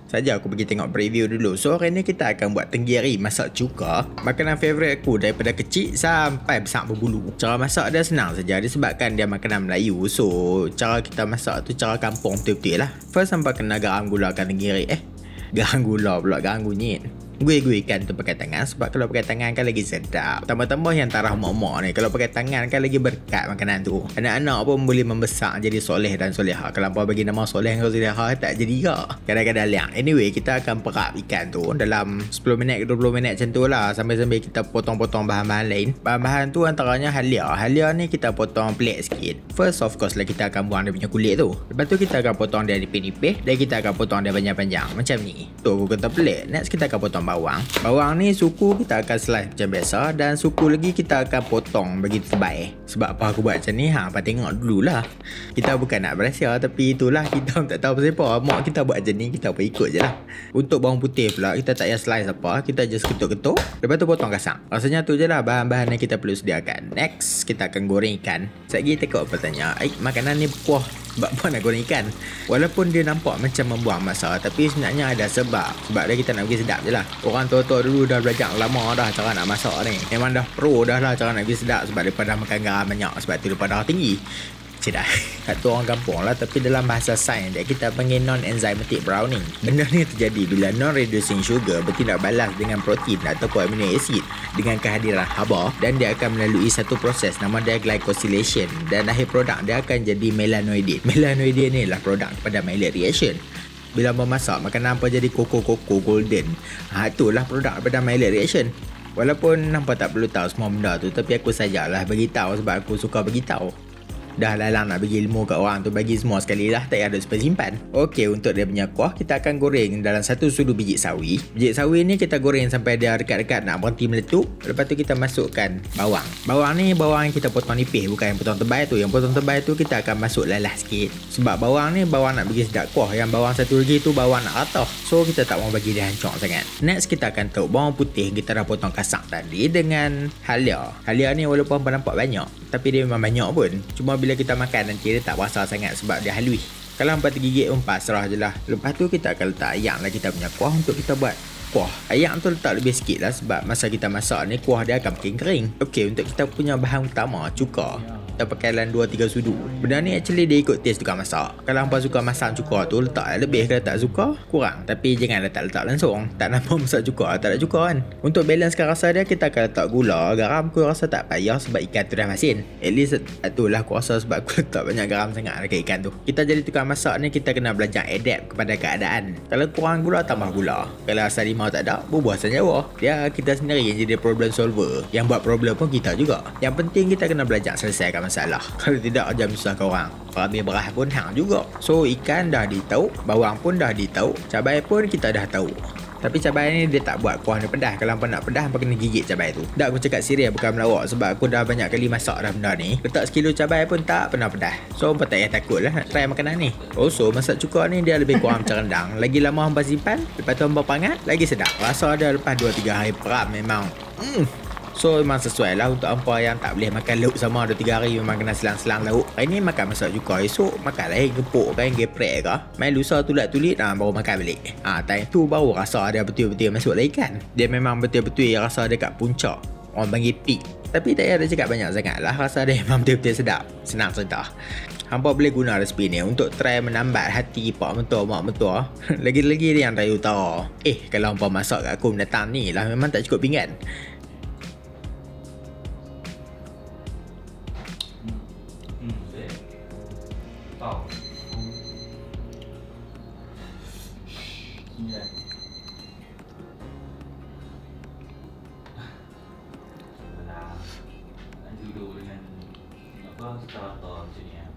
saja aku pergi tengok preview dulu. So hari ni kita akan buat tenggiri masak cuka, makanan favourite aku daripada kecil sampai besar berbulu. Cara masak dia senang saja disebabkan dia makanan Melayu. So cara kita masak tu cara kampung betul-betul lah. First hampa kena garam gulakan tenggiri. Garam gula pula, garam kunyit. Gui-guikan tu pakai tangan, sebab kalau pakai tangan kan lagi sedap. Tambah-tambah yang tarah mak-mak ni, kalau pakai tangan kan lagi berkat makanan tu. Anak-anak pun boleh membesar jadi soleh dan soleha. Kalau hampa bagi nama soleh dan soleha tak jadi ke? Kadang-kadang liang. Anyway, kita akan perap ikan tu dalam 10 minit ke 20 minit macam tu lah, sambil-sambil kita potong-potong bahan-bahan lain. Bahan-bahan tu antaranya halia. Halia ni kita potong pelik sikit. First of course lah kita akan buang dia punya kulit tu. Lepas tu kita akan potong dia nipis-nipis dan kita akan potong dia panjang-panjang macam ni. Tu aku kata pelik. Next kita akan potong bawang. Bawang ni suku kita akan slice macam biasa, dan suku lagi kita akan potong bagi tebal. Sebab apa aku buat macam ni? Apa tengok dululah. Kita bukan nak berahsia, tapi itulah kita tak tahu pasal apa. Mak kita buat macam ni, kita pun ikut je lah. Untuk bawang putih pula, kita tak payah slice apa, kita just ketuk-ketuk, lepas tu potong kasar. Rasanya tu je lah bahan-bahan yang kita perlu sediakan. Next, kita akan goreng ikan. Sekejap tengok bertanya, makanan ni berkuah sebab apa nak goreng ikan? Walaupun dia nampak macam membuang masa, tapi sebenarnya ada sebab. Sebab dia kita nak bagi sedap je lah. Orang tua-tua dulu dah belajar lama dah cara nak masak ni. Memang dah pro dah lah cara nak bagi sedap, sebab mereka dah makan garam banyak, sebab tu mereka dah tinggi. Cedah. Kata orang kampung lah, tapi dalam bahasa sains dia kita panggil non-enzymatic browning. Benda ni terjadi bila non-reducing sugar bertindak balas dengan protein ataupun amino acid dengan kehadiran haba, dan dia akan melalui satu proses nama dia glycosylation, dan akhir produk dia akan jadi melanoidin. Melanoidin ni lah produk kepada Maillard reaction. Bila memasak makanan apa jadi koko-koko golden, itulah produk daripada Maillard reaction. Walaupun nampak tak perlu tahu semua benda tu, tapi aku sajalah bagi tahu sebab aku suka bagi tahu. Dah lalang nak bagi ilmu kat orang tu, bagi semua sekali lah, tak ada simpan simpan. Okey, untuk dia punya kuah kita akan goreng dalam satu sudu biji sawi. Biji sawi ni kita goreng sampai dia dekat-dekat nak berhenti meletup. Lepas tu kita masukkan bawang. Bawang ni bawang yang kita potong nipis, bukan yang potong tebal tu. Yang potong tebal tu kita akan masuk lalah sikit. Sebab bawang ni bawang nak bagi sedap kuah. Yang bawang satu lagi tu bawang nak rata. So kita tak mau bagi dia hancur sangat. Next kita akan taruh bawang putih kita dah potong kasar tadi dengan halia. Halia ni walaupun nampak banyak, tapi dia memang banyak pun. Cuma bila kita makan nanti dia tak berasa sangat sebab dia halus. Kalau hampa tergigit pun pasrah je lah. Lepas tu kita akan letak ayak lah kita punya kuah untuk kita buat kuah. Ayak tu letak lebih sikit lah sebab masa kita masak ni kuah dia akan makin kering. Okey, untuk kita punya bahan utama cuka, kita pakai dalam 2-3 sudu. Benda ni actually dia ikut taste tukang masak. Kalau hampa suka masak cuka tu letak lebih, kalau tak suka kurang. Tapi jangan letak-letak langsung, tak nampak masak cuka tak ada cuka kan. Untuk balancekan rasa dia kita akan letak gula. Garam aku rasa tak payah sebab ikan tu dah masin. At least itulah aku rasa sebab aku letak banyak garam sangat dekat ikan tu. Kita jadi tukang masak ni kita kena belajar adapt kepada keadaan. Kalau kurang gula tambah gula. Kalau rasa limau tak ada, berbuah senyawa. Dia kita sendiri yang jadi problem solver. Yang buat problem pun kita juga. Yang penting kita kena belajar selesaikan masalah. Kalau tidak jam susah ke orang. Habis berah pun hang juga. So ikan dah ditahu, bawang pun dah ditahu, cabai pun kita dah tahu. Tapi cabai ni dia tak buat kuah ni pedas. Kalau hampa nak pedas, hampa kena gigit cabai tu. Dah aku cakap serius bukan melawak, sebab aku dah banyak kali masak dah benda ni. Letak sekilo cabai pun tak pernah pedas. So hampa tak payah takut lah nak try makanan ni. Also masak cuka ni dia lebih kurang macam rendang. Lagi lama hampa simpan, lepas tu hampa pangat, lagi sedap. Rasa dia lepas 2-3 hari perap memang So memang sesuai lah untuk hampa yang tak boleh makan lauk sama 2-3 hari, memang kena selang-selang lauk. Hari ni makan masak cuka, esok makan lain gepuk kan, geprek ke. Main lusa tulat-tulit baru makan balik. Time tu baru rasa dia betul-betul masuk lah ikan. Dia memang betul-betul rasa dia kat puncak. Orang panggil peak. Tapi tak payah cakap banyak sangat lah. Rasa dia memang betul-betul sedap. Senang cerita. Hampa boleh guna resipi ni untuk try menambat hati pak mentua, mak mentua. Lagi-lagi dia yang raya utara. Kalau hampa masak kat aku mendatang ni lah memang tak cukup pinggan. Duduk dengan apa, setelah macam ni.